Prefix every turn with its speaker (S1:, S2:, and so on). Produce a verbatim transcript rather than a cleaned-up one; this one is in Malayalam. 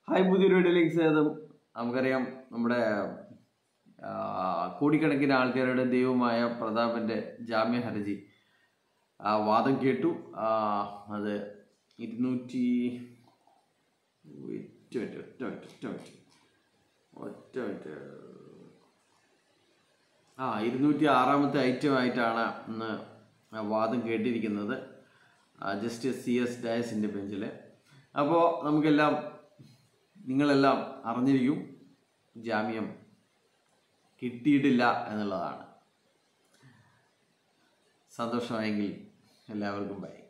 S1: ഹായ്, പുതിയൊരു വീഡിയോയിലേക്ക് സ്വാഗതം. നമുക്കറിയാം, നമ്മുടെ കോടിക്കണക്കിന് ആൾക്കാരുടെ ദൈവമായ പ്രതാപന്റെ ജാമ്യ ഹർജി വാദം കേട്ടു. അത് ഇരുന്നൂറ്റി ഒറ്റ ഒറ്റ ഒറ്റ ഒറ്റ ഒറ്റ ആ ഇരുന്നൂറ്റി ആറാമത്തെ ഐറ്റം ആയിട്ടാണ് ഇന്ന് വാദം കേട്ടിരിക്കുന്നത്, ജസ്റ്റിസ് സി എസ് ഡയസിൻ്റെ ബെഞ്ചിൽ. അപ്പോൾ നമുക്കെല്ലാം നിങ്ങളെല്ലാം അറിഞ്ഞിരിക്കും, ജാമ്യം കിട്ടിയിട്ടില്ല എന്നുള്ളതാണ്. സന്തോഷമായെങ്കിൽ എല്ലാവർക്കും ബൈ.